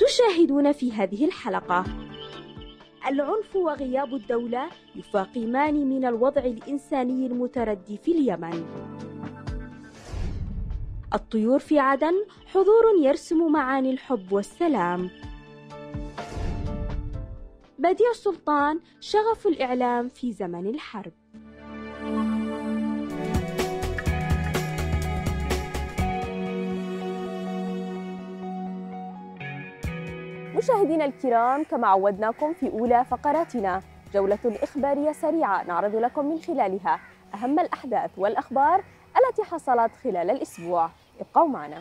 تشاهدون في هذه الحلقة. العنف وغياب الدولة يفاقمان من الوضع الإنساني المتردي في اليمن. الطيور في عدن حضور يرسم معاني الحب والسلام. بديع سلطان شغف الإعلام في زمن الحرب. مشاهدينا الكرام، كما عودناكم في أولى فقراتنا جولة إخبارية سريعة نعرض لكم من خلالها أهم الأحداث والأخبار التي حصلت خلال الأسبوع. ابقوا معنا.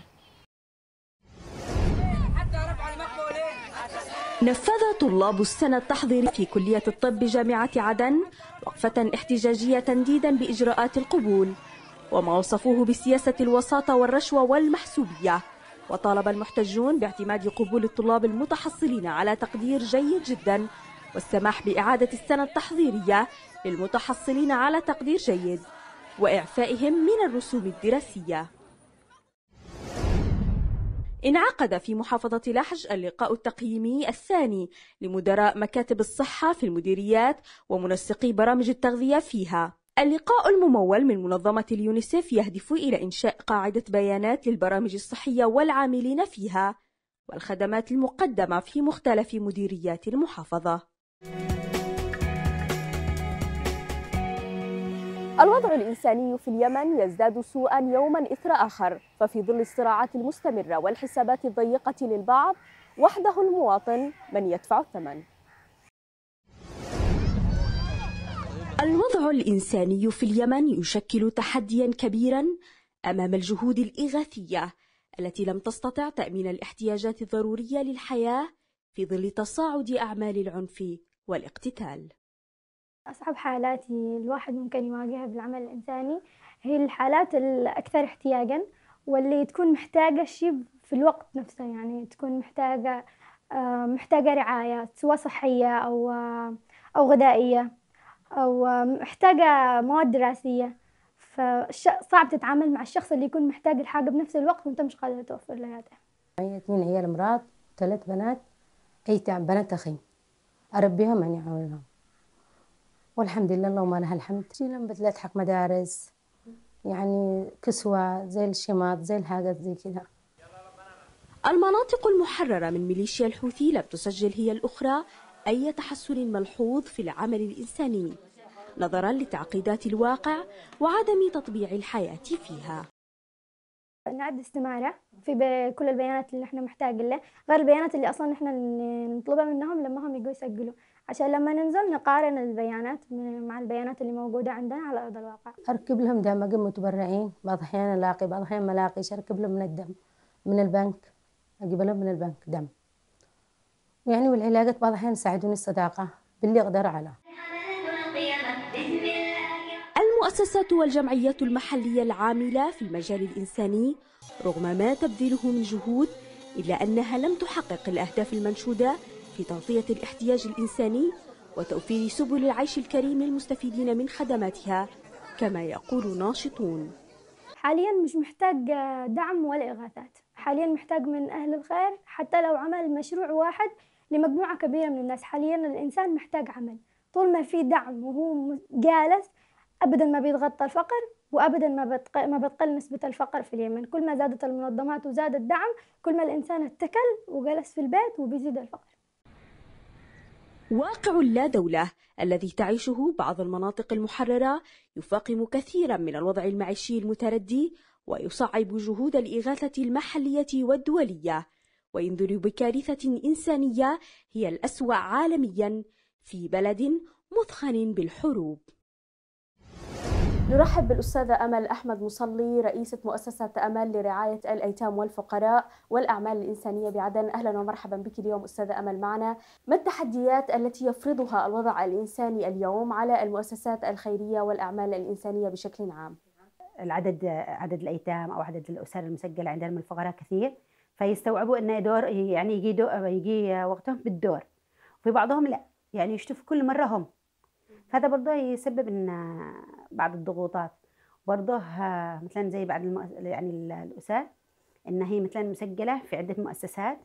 نفذ طلاب السنة التحضيري في كلية الطب بجامعة عدن وقفة احتجاجية تنديدا بإجراءات القبول وما وصفوه بسياسة الوساطة والرشوة والمحسوبية. وطالب المحتجون باعتماد قبول الطلاب المتحصلين على تقدير جيد جدا والسماح بإعادة السنة التحضيرية للمتحصلين على تقدير جيد وإعفائهم من الرسوم الدراسية. انعقد في محافظة لحج اللقاء التقييمي الثاني لمدراء مكاتب الصحة في المديريات ومنسقي برامج التغذية فيها. اللقاء الممول من منظمة اليونيسف يهدف إلى إنشاء قاعدة بيانات للبرامج الصحية والعاملين فيها والخدمات المقدمة في مختلف مديريات المحافظة. الوضع الإنساني في اليمن يزداد سوءا يوما إثر آخر، ففي ظل الصراعات المستمرة والحسابات الضيقة للبعض وحده المواطن من يدفع الثمن. الوضع الإنساني في اليمن يشكل تحديا كبيرا أمام الجهود الإغاثية التي لم تستطع تأمين الاحتياجات الضرورية للحياة في ظل تصاعد أعمال العنف والاقتتال. أصعب حالات الواحد ممكن يواجهها بالعمل الإنساني هي الحالات الأكثر احتياجا واللي تكون محتاجة شيء في الوقت نفسه، يعني تكون محتاجة رعاية سواء صحية أو غذائية أو محتاجة مواد دراسية، فصعب تتعامل مع الشخص اللي يكون محتاج الحاجة بنفس الوقت وأنت مش قادر توفر له إياها. معي 2 عيال امراض 3 بنات أيتام، بنات أخي أربيهم يعني أعاونهم، والحمد لله اللهم لها الحمد. لما بدلت حق مدارس يعني كسوة زي الشماط زي الحاجات زي كذا. المناطق المحررة من ميليشيا الحوثي لم تسجل هي الأخرى أي تحسن ملحوظ في العمل الإنساني نظرا لتعقيدات الواقع وعدم تطبيع الحياة فيها. نعد استمارة في كل البيانات اللي احنا محتاجين له، غير البيانات اللي اصلا احنا نطلبها منهم لما هم يجوا يسجلوا، عشان لما ننزل نقارن البيانات مع البيانات اللي موجودة عندنا على أرض الواقع. أركب لهم دم متبرعين، بعض الأحيان ألاقي بعض الأحيان ما ألاقيش، أركب لهم من الدم من البنك، أجيب لهم من البنك دم يعني، والعلاجات بعض الأحيان يساعدوني الصداقة باللي أقدر عليه. المؤسسات والجمعيات المحلية العاملة في المجال الإنساني رغم ما تبذله من جهود إلا أنها لم تحقق الأهداف المنشودة في تغطية الاحتياج الإنساني وتوفير سبل العيش الكريم للمستفيدين من خدماتها كما يقول ناشطون. حاليا مش محتاج دعم ولا إغاثات، حاليا محتاج من أهل الخير حتى لو عمل مشروع واحد لمجموعة كبيرة من الناس. حاليا الإنسان محتاج عمل، طول ما في دعم وهو جالس أبدا ما بيتغطى الفقر وأبدا ما بتقل نسبة الفقر في اليمن. كل ما زادت المنظمات وزاد الدعم كل ما الإنسان اتكل وجلس في البيت وبيزيد الفقر. واقع اللا دولة الذي تعيشه بعض المناطق المحررة يفاقم كثيرا من الوضع المعيشي المتردي ويصعب جهود الإغاثة المحلية والدولية وينذر بكارثة إنسانية هي الأسوأ عالميا في بلد مثخن بالحروب. نرحب بالأستاذة أمل أحمد مصلي رئيسة مؤسسة أمل لرعاية الأيتام والفقراء والأعمال الإنسانية بعدن. أهلا ومرحبا بك اليوم أستاذة أمل معنا. ما التحديات التي يفرضها الوضع الإنساني اليوم على المؤسسات الخيرية والأعمال الإنسانية بشكل عام؟ عدد الأيتام أو عدد الأسر المسجلة عندنا من الفقراء كثير، فيستوعبوا أن دور يعني يجي وقتهم بالدور، وفي بعضهم لا يعني يشتفوا كل مرة هم، فهذا برضه يسبب ان بعض الضغوطات. برضه مثلا زي بعض يعني الأسر ان هي مثلا مسجلة في عدة مؤسسات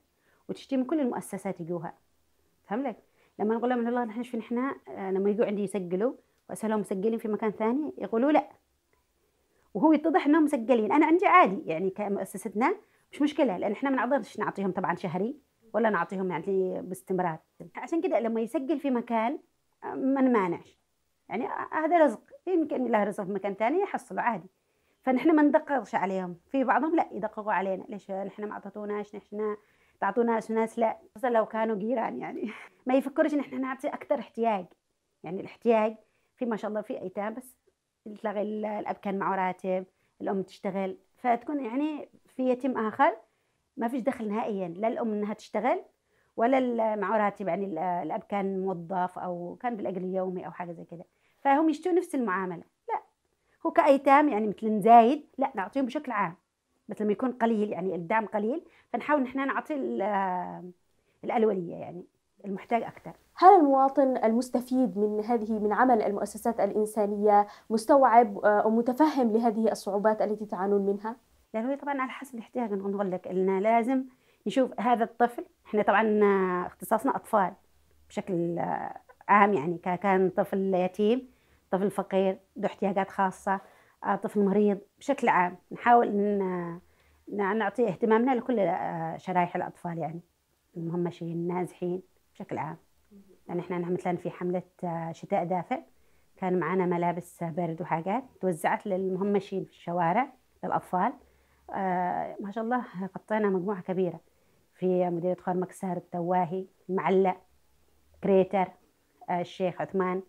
وتشتري من كل المؤسسات يجوها. فهم لك؟ لما نقول لهم والله نحن لما يجوا عندي يسجلوا واسالهم مسجلين في مكان ثاني يقولوا لا، وهو يتضح انهم مسجلين. انا عندي عادي يعني كمؤسستنا مش مشكله، لان احنا ما نقدرش نعطيهم طبعا شهري ولا نعطيهم يعني باستمرار. عشان كده لما يسجل في مكان ما نمانعش، يعني هذا رزق، يمكن له رزق في مكان ثاني يحصلوا عادي. فنحن ما ندققش عليهم. في بعضهم لا يدققوا علينا، ليش نحن ما اعطيتوناش، نحن تعطوناش ناس لا، خصوصا لو كانوا جيران يعني ما يفكروش ان احنا نعطي اكثر احتياج. يعني الاحتياج في ما شاء الله في ايتام بس تلاقي الاب كان معه راتب، الام تشتغل، فتكون يعني في يتيم اخر ما فيش دخل نهائيا، لا الام انها تشتغل ولا معه راتب، يعني الاب كان موظف او كان بالاجر اليومي او حاجه زي كده، فهم يشتوا نفس المعامله. لا هو كايتام يعني مثل زايد لا نعطيهم بشكل عام، بس لما يكون قليل يعني الدعم قليل فنحاول نحن نعطي الأولوية، يعني المحتاج أكثر. هل المواطن المستفيد من عمل المؤسسات الإنسانية مستوعب ومتفهم لهذه الصعوبات التي تعانون منها؟ لأنه طبعا على حسب الاحتياج. نقول لك إننا لازم نشوف هذا الطفل، إحنا طبعا اختصاصنا أطفال بشكل عام، يعني كان طفل يتيم، طفل فقير ذو احتياجات خاصة، طفل مريض، بشكل عام نحاول إن نعطي اهتمامنا لكل شرائح الأطفال، يعني المهمشين النازحين بشكل عام. يعني احنا مثلا في حملة شتاء دافئ كان معنا ملابس برد وحاجات توزعت للمهمشين في الشوارع للأطفال. ما شاء الله غطينا مجموعة كبيرة في مديرية خور مكسر، التواهي، المعلق، كريتر، الشيخ عثمان،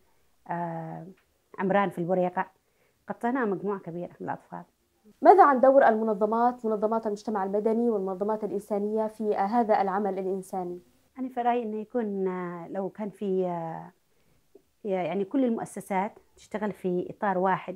عمران في البريقة، غطينا مجموعة كبيرة من الأطفال. ماذا عن دور منظمات المجتمع المدني والمنظمات الإنسانية في هذا العمل الإنساني؟ أنا في رأيي إنه يكون لو كان في يعني كل المؤسسات تشتغل في إطار واحد،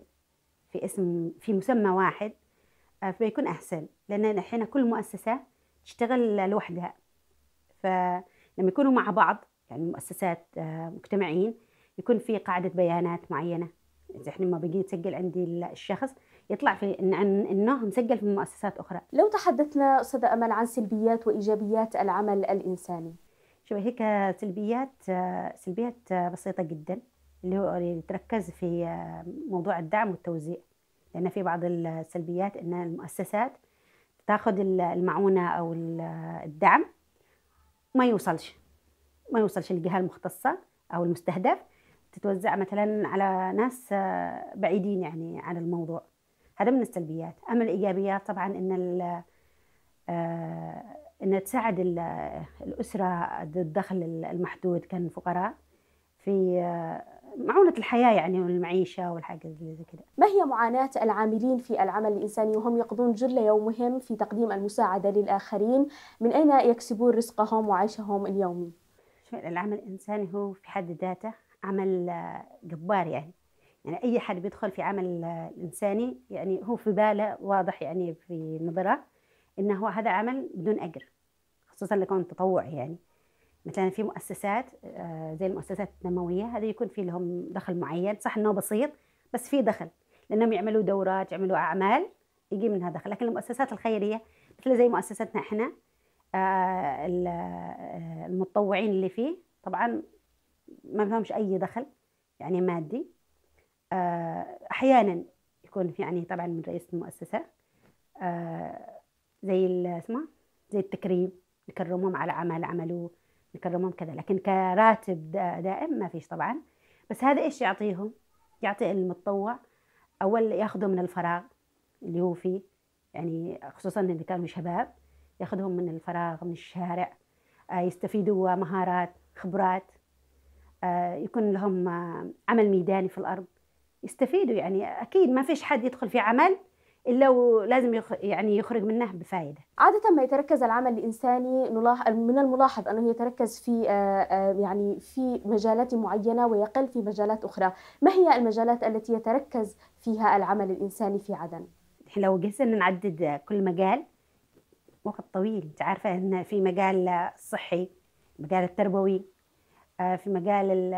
في مسمى واحد، فبيكون أحسن، لأن الحين كل مؤسسة تشتغل لوحدها. فلما يكونوا مع بعض يعني مؤسسات مجتمعين يكون في قاعدة بيانات معينة. إذا إحنا ما بيجي يسجل عندي الشخص يطلع في إنه مسجل في مؤسسات أخرى. لو تحدثنا أستاذة أمل عن سلبيات وإيجابيات العمل الإنساني. شوف هيك سلبيات بسيطة جدا، اللي هو يتركز في موضوع الدعم والتوزيع. لأن في بعض السلبيات إن المؤسسات تاخذ المعونة أو الدعم ما يوصلش للجهة المختصة أو المستهدف، تتوزع مثلا على ناس بعيدين يعني عن الموضوع. هذا من السلبيات. أما الإيجابيات طبعا إن تساعد الأسرة ذو الدخل المحدود كالفقراء في معونة الحياة يعني والمعيشة والحاجة زي كده. ما هي معاناة العاملين في العمل الإنساني وهم يقضون جل يومهم في تقديم المساعدة للآخرين؟ من أين يكسبون رزقهم وعيشهم اليومي؟ العمل الإنساني هو في حد ذاته عمل جبار، يعني أي حد بيدخل في عمل إنساني يعني هو في باله واضح، يعني في نظره إنه هذا عمل بدون أجر، خصوصا لكون تطوعي. يعني مثلا في مؤسسات زي المؤسسات التنموية، هذا يكون في لهم دخل معين، صح إنه بسيط بس في دخل، لأنهم يعملوا دورات، يعملوا أعمال يجي منها دخل. لكن المؤسسات الخيرية مثل زي مؤسستنا إحنا، المتطوعين اللي فيه طبعا ما لهمش أي دخل يعني مادي. أحيانا يكون يعني طبعا من رئيس المؤسسة زي زي التكريم، نكرمهم على عمل عملوه، نكرمهم كذا، لكن كراتب دائم ما فيش طبعا. بس هذا إيش يعطيهم؟ يعطي المتطوع أول ياخذه من الفراغ اللي هو فيه، يعني خصوصا اللي كانوا شباب، ياخذهم من الفراغ من الشارع، يستفيدوا مهارات، خبرات، يكون لهم عمل ميداني في الأرض، يستفيدوا. يعني أكيد ما فيش حد يدخل في عمل إلا ولازم يعني يخرج منه بفائدة. عادة ما يتركز العمل الإنساني من الملاحظ أنه يتركز في يعني في مجالات معينة ويقل في مجالات أخرى. ما هي المجالات التي يتركز فيها العمل الإنساني في عدن؟ لو جلسنا نعدد كل مجال وقت طويل. انت عارفة ان في مجال الصحي، مجال التربوي، في مجال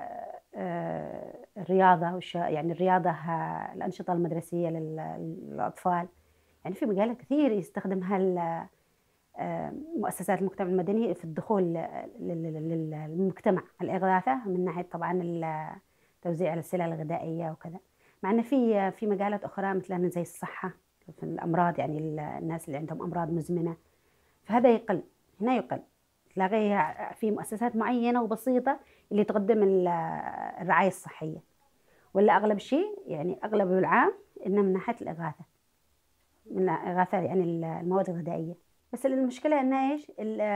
الرياضة يعني الرياضة، الأنشطة المدرسية للأطفال. يعني في مجالات كثير يستخدمها مؤسسات المجتمع المدني في الدخول للمجتمع الإغاثة، من ناحية طبعا توزيع السلع الغذائية وكذا. مع أن في مجالات أخرى مثلا زي الصحة، في الأمراض، يعني الناس اللي عندهم أمراض مزمنة، فهذا يقل. هنا يقل، تلاقيها في مؤسسات معينة وبسيطة اللي تقدم الرعاية الصحية، ولا أغلب شيء يعني أغلب العام إنه من ناحية الإغاثة، من إغاثة يعني المواد الغذائية. بس المشكلة إنه إيش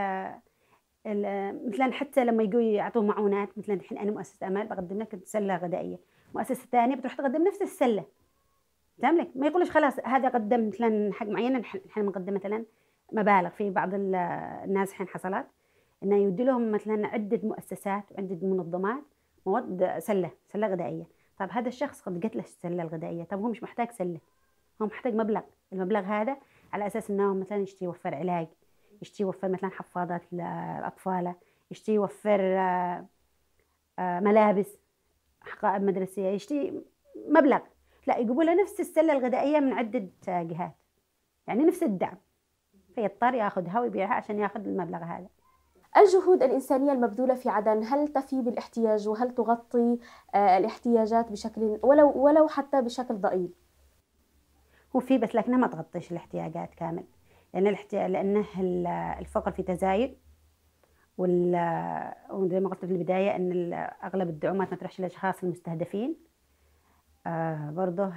مثلا حتى لما يجوا يعطوا معونات، مثلا الحين أنا مؤسسة أمل بقدم لك سلة غذائية، مؤسسة ثانية بتروح تقدم نفس السلة، تملك ما يقولش خلاص هذا قدم مثلا حق معينة نحن بنقدم مثلا مبالغ. في بعض الناس الحين حصلت إنه يودي لهم مثلا عدة مؤسسات وعدة منظمات مواد سلة غذائية. طب هذا الشخص قد قتله السلة الغذائية، طب هو مش محتاج سلة، هو محتاج مبلغ. المبلغ هذا على أساس إنه مثلا يشتي يوفر علاج، يشتي يوفر مثلا حفاضات للأطفال، يشتي يوفر ملابس، حقائب مدرسية، يشتي مبلغ. لا، يجيبوا له نفس السلة الغذائية من عدة جهات، يعني نفس الدعم، فيضطر ياخذها ويبيعها عشان ياخذ المبلغ هذا. الجهود الإنسانية المبذولة في عدن هل تفي بالاحتياج، وهل تغطي الاحتياجات بشكل ولو حتى بشكل ضئيل؟ هو في، بس لكنها ما تغطيش الاحتياجات كامل، لأنه الفقر في تزايد، وزي ما قلت في البداية أن أغلب الدعومات ما تروحش للأشخاص المستهدفين. برضه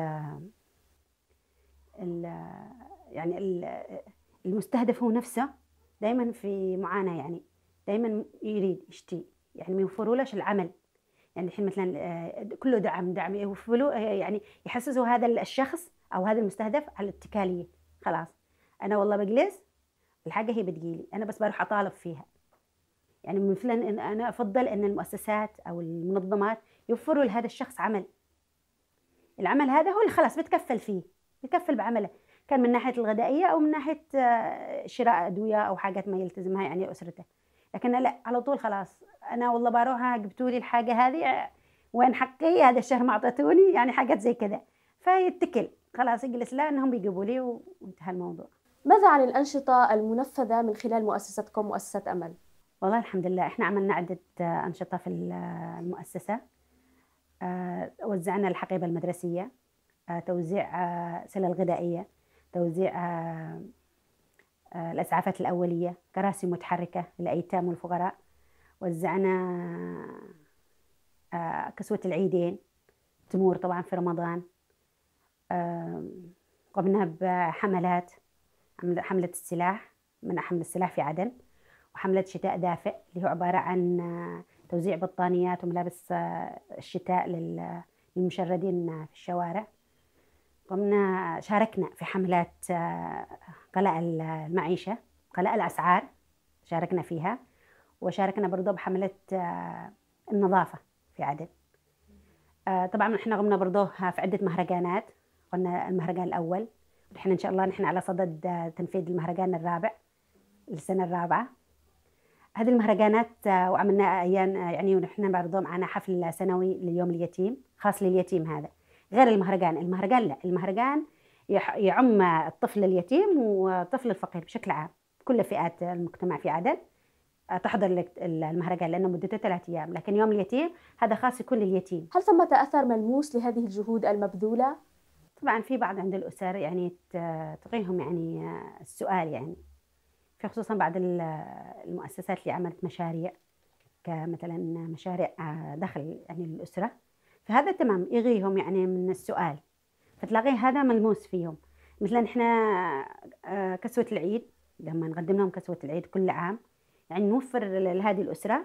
يعني المستهدف هو نفسه دائما في معاناة، يعني دائما يريد يشتي، يعني ما يوفرولوش العمل. يعني الحين مثلا كله دعم يوفروا، يعني يحسسوا هذا الشخص أو هذا المستهدف على الاتكالية. خلاص أنا والله بجلس الحاجة هي بتجيلي، أنا بس بروح أطالب فيها. يعني مثلا أنا أفضل أن المؤسسات أو المنظمات يوفروا لهذا الشخص عمل. العمل هذا هو اللي خلاص بتكفل فيه، بتكفل بعمله، كان من ناحية الغذائية أو من ناحية شراء أدوية أو حاجات ما يلتزمها يعني أسرته. لكن لا، على طول خلاص أنا والله بروح جبتوا لي الحاجة هذه، وين حقي هذا الشهر ما أعطيتوني، يعني حاجات زي كذا، فيتكل خلاص يجلس لا أنهم بيجيبوا لي وانتهى الموضوع. ماذا عن الأنشطة المنفذة من خلال مؤسستكم مؤسسة أمل؟ والله الحمد لله إحنا عملنا عدة أنشطة في المؤسسة. وزعنا الحقيبة المدرسية، توزيع سلة الغذائية، توزيع الإسعافات الأولية، كراسي متحركة للأيتام والفقراء، وزعنا كسوة العيدين، تمور طبعا في رمضان. قمنا بحملات، حملة السلاح، من حمل السلاح في عدن، وحملة شتاء دافئ اللي هو عبارة عن توزيع بطانيات وملابس الشتاء للمشردين في الشوارع. شاركنا في حملات قلاء المعيشة، قلاء الأسعار شاركنا فيها، وشاركنا برضو بحملة النظافة في عدن. طبعا احنا قمنا برضو في عدة مهرجانات، قلنا المهرجان الأول، ونحن إن شاء الله نحن على صدد تنفيذ المهرجان الرابع السنة الرابعة. هذه المهرجانات وعملنا أيام يعني، ونحن برضو معنا حفل سنوي ليوم اليتيم خاص لليتيم. هذا غير المهرجان لا، المهرجان يعم الطفل اليتيم والطفل الفقير بشكل عام، كل فئات المجتمع في عدن تحضر المهرجان، لأنه مدته 3 أيام. لكن يوم اليتيم هذا خاص يكون لليتيم. هل ثمة أثر ملموس لهذه الجهود المبذولة؟ طبعا في بعض عند الأسر يعني تقيهم يعني السؤال، يعني في خصوصا بعض المؤسسات اللي عملت مشاريع كمثلا مشاريع دخل يعني للأسرة، فهذا تمام يغيهم يعني من السؤال، فتلاقيه هذا ملموس فيهم. مثلا احنا كسوة العيد لما نقدم لهم كسوة العيد كل عام، يعني نوفر لهذه الأسرة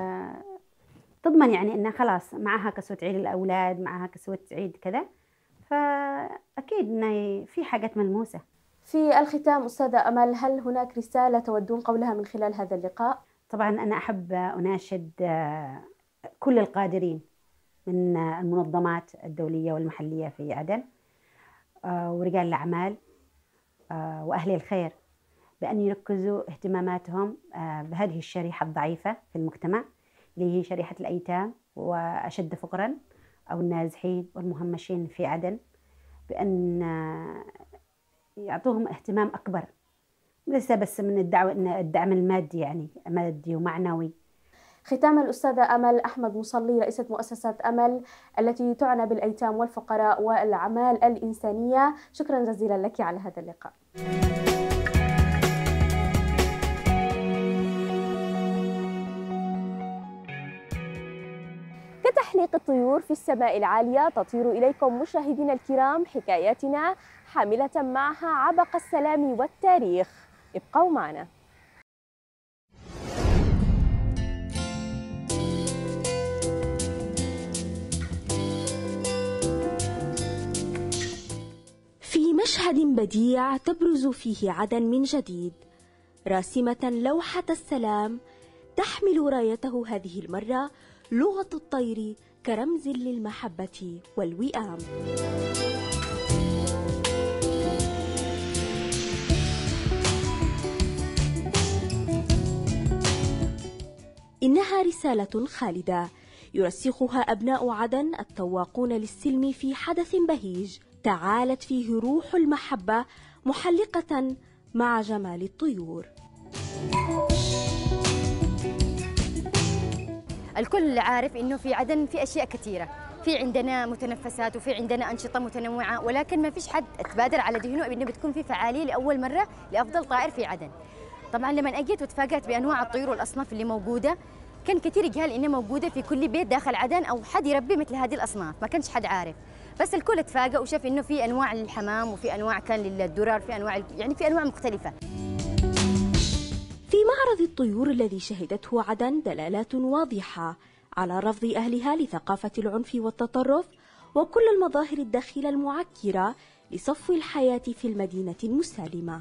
تضمن يعني إنها خلاص معها كسوة عيد الأولاد، معها كسوة عيد كذا، فأكيد إنه في حاجات ملموسة. في الختام أستاذة أمل، هل هناك رسالة تودون قولها من خلال هذا اللقاء؟ طبعا أنا أحب أناشد كل القادرين من المنظمات الدولية والمحلية في عدن ورجال الأعمال وأهل الخير بأن يركزوا اهتماماتهم بهذه الشريحة الضعيفة في المجتمع، اللي هي شريحة الأيتام وأشد فقراً أو النازحين والمهمشين في عدن، بأن يعطوهم اهتمام أكبر لسه بس من الدعم المادي، يعني مادي ومعنوي. ختاما الأستاذة أمل أحمد مصلي، رئيسة مؤسسة أمل التي تعنى بالأيتام والفقراء والأعمال الإنسانية، شكرا جزيلا لك على هذا اللقاء. كتحليق الطيور في السماء العالية تطير إليكم مشاهدينا الكرام حكاياتنا حاملة معها عبق السلام والتاريخ. ابقوا معنا. في مشهد بديع تبرز فيه عدن من جديد، راسمة لوحة السلام تحمل رايته هذه المرة لغة الطير كرمز للمحبة والوئام. إنها رسالة خالدة يرسخها أبناء عدن التواقون للسلم في حدث بهيج تعالت فيه روح المحبة محلقة مع جمال الطيور. الكل عارف إنه في عدن في أشياء كثيرة، في عندنا متنفسات وفي عندنا أنشطة متنوعة، ولكن ما فيش حد تبادر على ذهنه إنه بتكون في فعالية لأول مرة لأفضل طائر في عدن. طبعا لما أجيت وتفاجأت بأنواع الطيور والأصناف اللي موجودة، كان كثير يقال إنها موجودة في كل بيت داخل عدن أو حد يربي مثل هذه الأصناف، ما كانش حد عارف، بس الكل تفاجأ وشاف إنه في أنواع للحمام وفي أنواع كان للدرر، في أنواع يعني في أنواع مختلفة. في معرض الطيور الذي شهدته عدن دلالات واضحة على رفض أهلها لثقافة العنف والتطرف وكل المظاهر الداخلة المعكرة لصفو الحياة في المدينة المسالمة.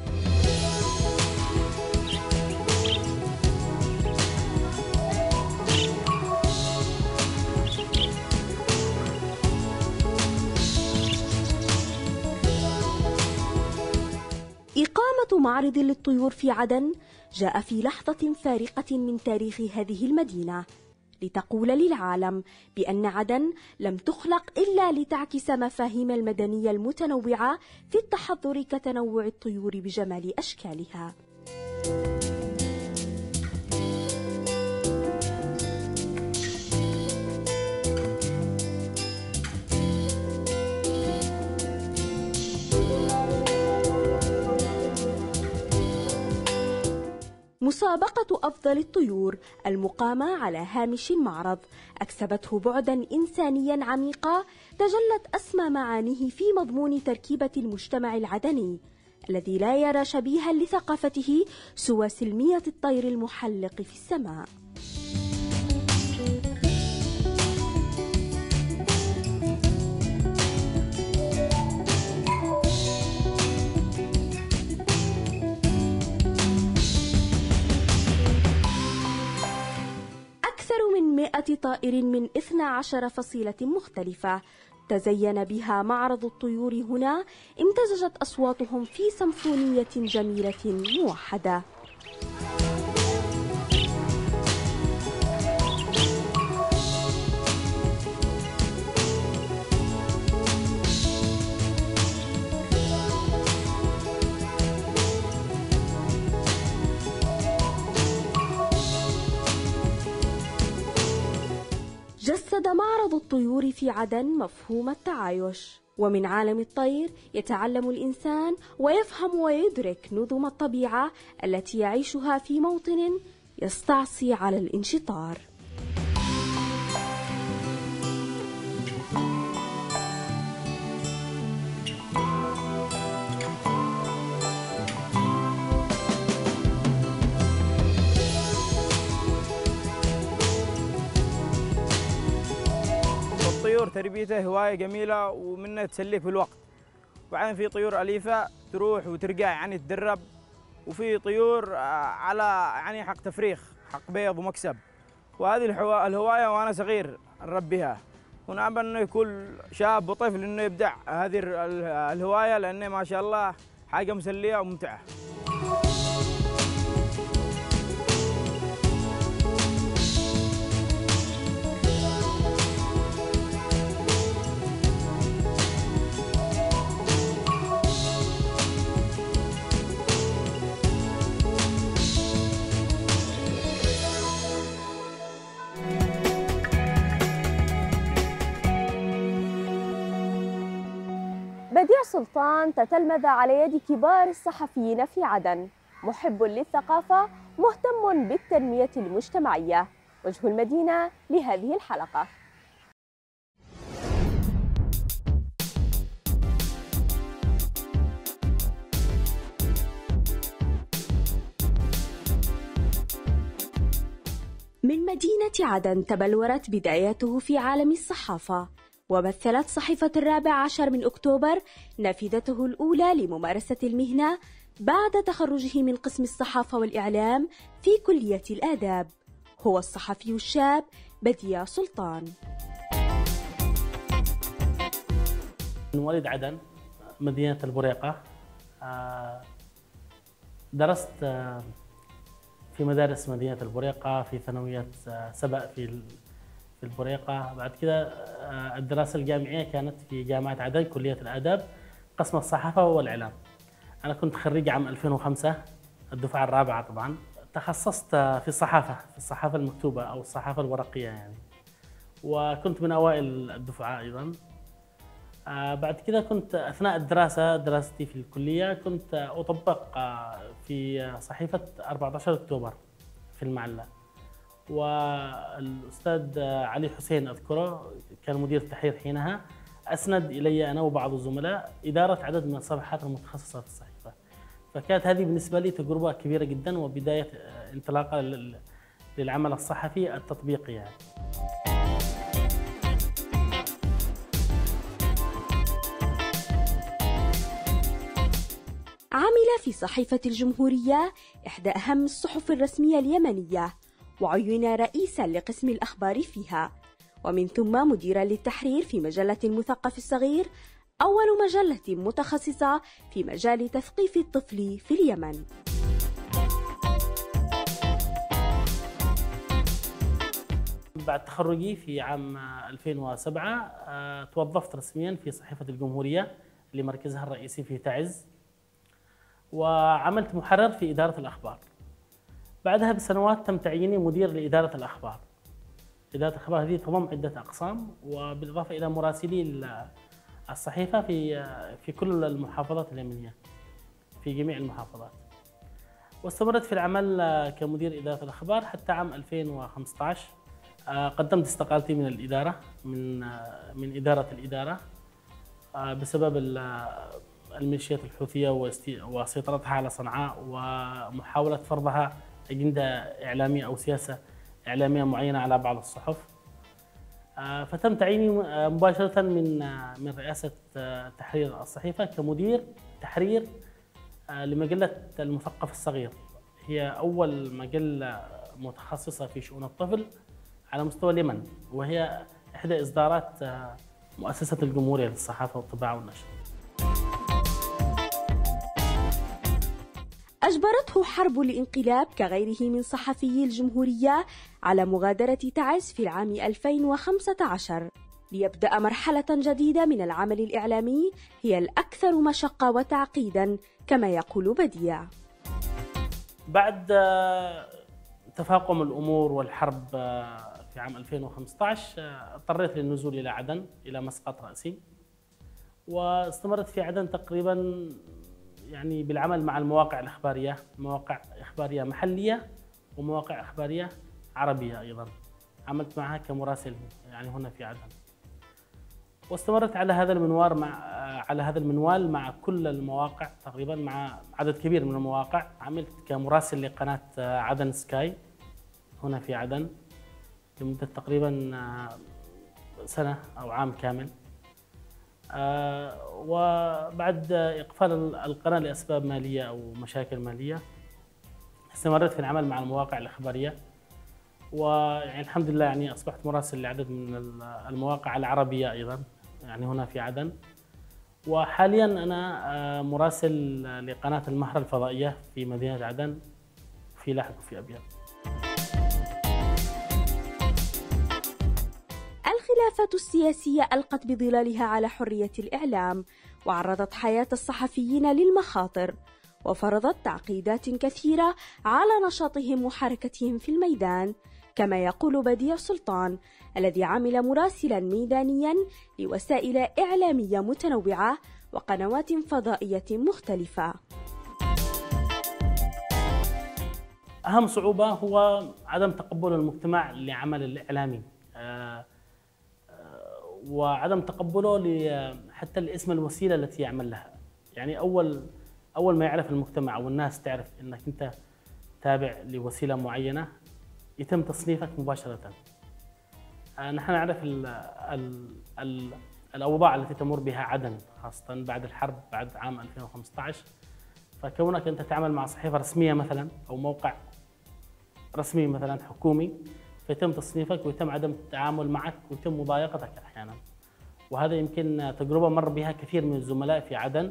إقامة معرض للطيور في عدن جاء في لحظة فارقة من تاريخ هذه المدينة لتقول للعالم بأن عدن لم تخلق إلا لتعكس مفاهيم المدنية المتنوعة في التحضر كتنوع الطيور بجمال أشكالها. مسابقة أفضل الطيور المقامة على هامش المعرض أكسبته بعداً إنسانياً عميقاً تجلت أسمى معانيه في مضمون تركيبة المجتمع العدني الذي لا يرى شبيهاً لثقافته سوى سلمية الطير المحلق في السماء. أكثر من 100 طائر من 12 فصيلة مختلفة تزين بها معرض الطيور هنا، امتزجت أصواتهم في سيمفونية جميلة موحدة. جسد معرض الطيور في عدن مفهوم التعايش، ومن عالم الطير يتعلم الإنسان ويفهم ويدرك نظم الطبيعة التي يعيشها في موطن يستعصي على الانشطار. الطيور تربيتها هواية جميلة ومنها تسليك في الوقت، وبعدين في طيور أليفة تروح وترجع يعني تدرب، وفي طيور على يعني حق تفريخ حق بيض ومكسب، وهذه الهواية وأنا صغير نربيها، ونأمل إنه يكون شاب وطفل إنه يبدع هذه الهواية، لأنه ما شاء الله حاجة مسلية وممتعة. بديع سلطان تتلمذ على يد كبار الصحفيين في عدن، محب للثقافة، مهتم بالتنمية المجتمعية. وجه المدينة لهذه الحلقة. من مدينة عدن تبلورت بداياته في عالم الصحافة، ومثلت صحيفة 14 من أكتوبر نافذته الأولى لممارسة المهنة بعد تخرجه من قسم الصحافة والإعلام في كلية الآداب. هو الصحفي الشاب بديع سلطان. من مواليد عدن مدينة البريقة. درست في مدارس مدينة البريقة، في ثانوية سبق في البريقة. بعد كده الدراسة الجامعية كانت في جامعة عدن كلية الآداب قسم الصحافة والإعلام. أنا كنت خريج عام 2005 الدفعة الرابعة طبعا. تخصصت في الصحافة المكتوبة أو الصحافة الورقية يعني، وكنت من أوائل الدفعة أيضا. بعد كده كنت أثناء دراستي في الكلية كنت أطبق في صحيفة 14 أكتوبر في المعلة، والأستاذ علي حسين أذكره كان مدير التحرير حينها، أسند إلي أنا وبعض الزملاء إدارة عدد من الصفحات المتخصصة في الصحيفة. فكانت هذه بالنسبة لي تجربة كبيرة جدا وبداية انطلاقة للعمل الصحفي التطبيقي يعني. عمل في صحيفة الجمهورية، إحدى أهم الصحف الرسمية اليمنية، وعين رئيساً لقسم الأخبار فيها، ومن ثم مديراً للتحرير في مجلة المثقف الصغير، أول مجلة متخصصة في مجال تثقيف الطفل في اليمن. بعد تخرجي في عام 2007 توظفت رسمياً في صحيفة الجمهورية اللي مركزها الرئيسي في تعز، وعملت محرر في إدارة الأخبار. بعدها بسنوات تم تعييني مدير لإدارة الأخبار. إدارة الأخبار هذه تضم عدة أقسام، وبالإضافة إلى مراسلي الصحيفة في كل المحافظات اليمنية، في جميع المحافظات. واستمرت في العمل كمدير إدارة الأخبار حتى عام 2015. قدمت استقالتي من الإدارة من إدارة الإدارة بسبب الميليشيات الحوثية وسيطرتها على صنعاء ومحاولة فرضها أجندة إعلامية أو سياسة إعلامية معينة على بعض الصحف. فتم تعييني مباشرة من رئاسة تحرير الصحيفة كمدير تحرير لمجلة المثقف الصغير. هي أول مجلة متخصصة في شؤون الطفل على مستوى اليمن، وهي إحدى إصدارات مؤسسة الجمهورية للصحافة والطباعة والنشر. أجبرته حرب الانقلاب كغيره من صحفيي الجمهورية على مغادرة تعز في العام 2015 ليبدأ مرحلة جديدة من العمل الإعلامي هي الأكثر مشقة وتعقيدا كما يقول بديع. بعد تفاقم الأمور والحرب في عام 2015 اضطريت للنزول إلى عدن، إلى مسقط رأسي، واستمرت في عدن تقريبا يعني بالعمل مع المواقع الإخبارية، مواقع إخبارية محلية ومواقع إخبارية عربية أيضا. عملت معها كمراسل يعني هنا في عدن، واستمرت على هذا المنوال مع كل المواقع تقريبا، مع عدد كبير من المواقع. عملت كمراسل لقناة عدن سكاي هنا في عدن لمدة تقريبا سنة أو عام كامل. وبعد إقفال القناة لأسباب مالية أو مشاكل مالية استمرت في العمل مع المواقع الإخبارية، ويعني الحمد لله يعني أصبحت مراسل لعدد من المواقع العربية أيضا يعني هنا في عدن. وحاليا أنا مراسل لقناة المهرة الفضائية في مدينة عدن في لاحق وفي أبيض. الخلافات السياسية ألقت بظلالها على حرية الإعلام، وعرضت حياة الصحفيين للمخاطر، وفرضت تعقيدات كثيرة على نشاطهم وحركتهم في الميدان، كما يقول بديع سلطان الذي عمل مراسلا ميدانيا لوسائل إعلامية متنوعة، وقنوات فضائية مختلفة. أهم صعوبة هو عدم تقبل المجتمع لعمل الإعلامي، وعدم تقبله حتى لاسم الوسيلة التي يعمل لها. يعني أول ما يعرف المجتمع أو الناس تعرف أنك أنت تابع لوسيلة معينة يتم تصنيفك مباشرة. نحن نعرف الأوضاع التي تمر بها عدن خاصة بعد الحرب، بعد عام 2015. فكونك أنت تعمل مع صحيفة رسمية مثلا أو موقع رسمي مثلا حكومي، فيتم تصنيفك ويتم عدم التعامل معك ويتم مضايقتك أحيانا. وهذا يمكن تجربة مر بها كثير من الزملاء في عدن،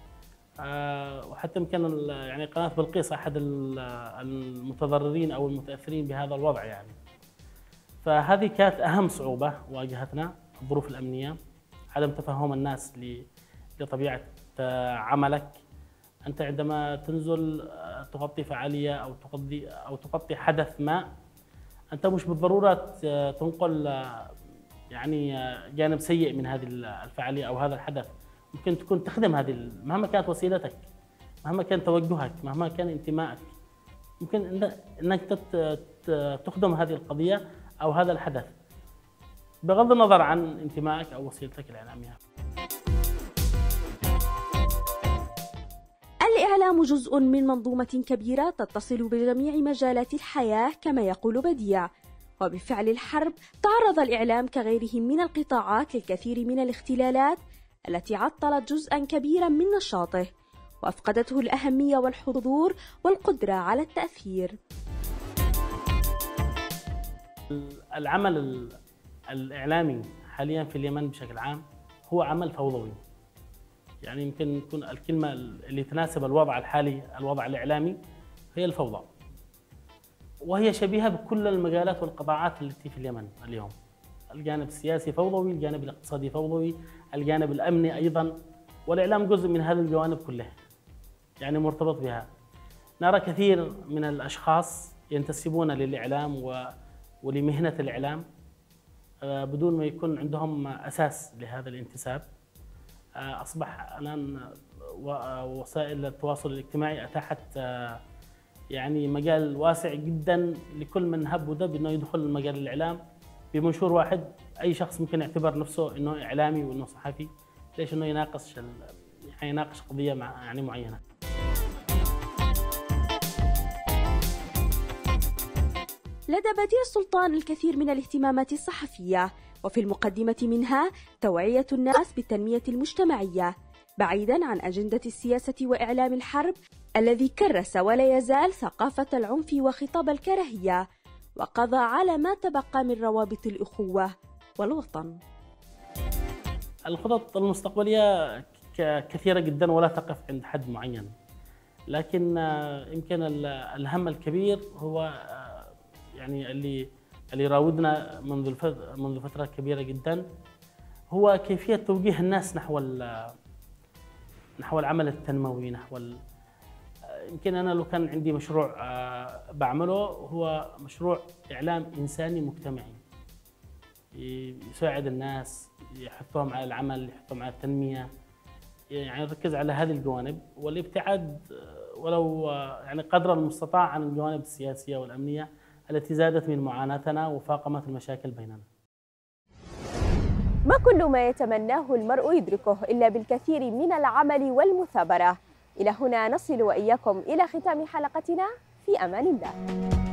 وحتى يمكن يعني قناة بلقيس أحد المتضررين أو المتأثرين بهذا الوضع يعني. فهذه كانت أهم صعوبة واجهتنا، الظروف الأمنية، عدم تفهم الناس لطبيعة عملك. أنت عندما تنزل تغطي فعالية أو تغطي حدث ما، أنت مش بالضرورة تنقل يعني جانب سيء من هذه الفعالية أو هذا الحدث. ممكن تكون تخدم هذه مهما كانت وسيلتك، مهما كان توجهك، مهما كان انتمائك، ممكن أنك تخدم هذه القضية أو هذا الحدث بغض النظر عن انتمائك أو وسيلتك الإعلامية. الإعلام جزء من منظومة كبيرة تتصل بجميع مجالات الحياة كما يقول بديع، وبفعل الحرب تعرض الإعلام كغيره من القطاعات للكثير من الاختلالات التي عطلت جزءا كبيرا من نشاطه وأفقدته الأهمية والحضور والقدرة على التأثير. العمل الإعلامي حاليا في اليمن بشكل عام هو عمل فوضوي. يعني يمكن يكون الكلمة اللي تناسب الوضع الحالي، الوضع الإعلامي، هي الفوضى، وهي شبيهة بكل المجالات والقطاعات التي في اليمن اليوم. الجانب السياسي فوضوي، الجانب الاقتصادي فوضوي، الجانب الأمني أيضا، والإعلام جزء من هذه الجوانب كلها، يعني مرتبط بها. نرى كثير من الأشخاص ينتسبون للإعلام ولمهنة الإعلام بدون ما يكون عندهم أساس لهذا الانتساب. أصبح الآن وسائل التواصل الاجتماعي أتاحت يعني مجال واسع جدا لكل من هب ودب إنه يدخل مجال الإعلام بمنشور واحد. أي شخص ممكن يعتبر نفسه إنه إعلامي وإنه صحفي. ليش؟ إنه يناقش قضية يعني معينة. لدى بديع سلطان الكثير من الاهتمامات الصحفية، وفي المقدمة منها توعية الناس بالتنمية المجتمعية بعيداً عن أجندة السياسة وإعلام الحرب الذي كرس ولا يزال ثقافة العنف وخطاب الكراهية وقضى على ما تبقى من روابط الأخوة والوطن. الخطط المستقبلية كثيرة جدا ولا تقف عند حد معين، لكن يمكن الهم الكبير هو يعني اللي يراودنا منذ فترة كبيرة جدا، هو كيفية توجيه الناس نحو العمل التنموي، يمكن أنا لو كان عندي مشروع بعمله هو مشروع إعلام إنساني مجتمعي يساعد الناس، يحثهم على العمل، يحثهم على التنمية، يعني نركز على هذه الجوانب والابتعاد ولو يعني قدر المستطاع عن الجوانب السياسية والأمنية التي زادت من معاناتنا وفاقمت المشاكل بيننا. ما كل ما يتمناه المرء يدركه إلا بالكثير من العمل والمثابرة. إلى هنا نصل وإياكم إلى ختام حلقتنا. في أمان الله.